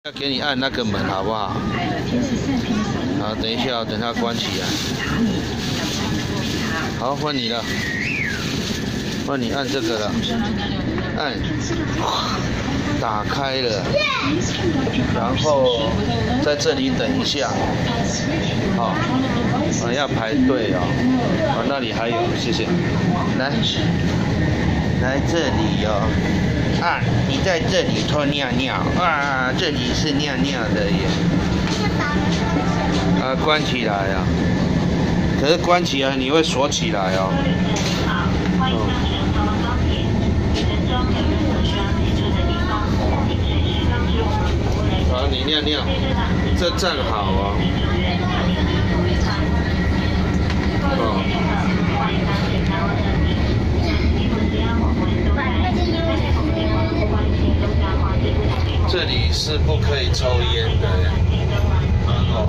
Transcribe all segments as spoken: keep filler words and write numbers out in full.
要给你按那个门好不好？好，等一下、哦，等它关起来。好，换你了，换你按这个了，按，打开了，然后在这里等一下。好、哦，啊要排队哦。啊，那里还有，谢谢。来，来这里哦。 啊，你在这里偷尿尿啊！这里是尿尿的耶。啊，关起来啊！可是关起来你会锁起来哦。哦。好，你尿尿，这站好哦。哦。 这里是不可以抽烟的。哦。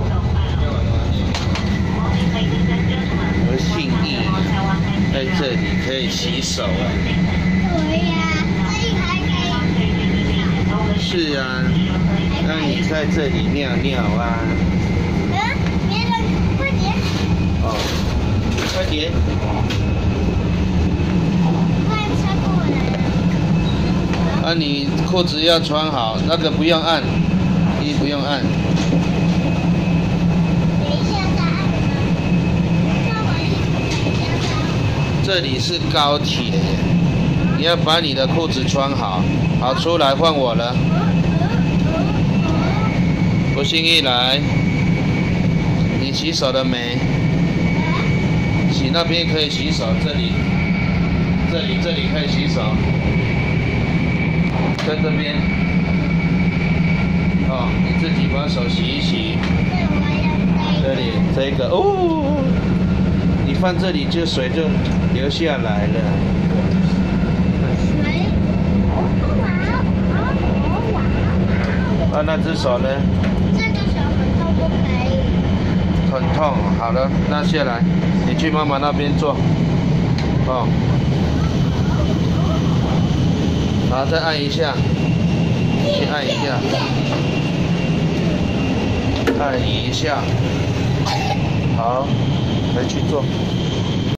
而信义在这里可以洗手啊。对呀，这里还可以。是啊，那你在这里尿尿啊。嗯，别人快点。哦，快点。 啊，你裤子要穿好，那个不用按，一不用按。等一下再按。这里是高铁，你要把你的裤子穿好。好，出来换我了。不信一来，你洗手了没？洗那边可以洗手，这里，这里，这里可以洗手。 在这边，哦，你自己把手洗一洗。这里这个哦，你放这里就水就流下来了。水，啊，那只手呢？这只手很痛，不可以。很痛，好了，那下来，你去妈妈那边坐。哦。 好，再按一下，去按一下，按一下，好，回去做。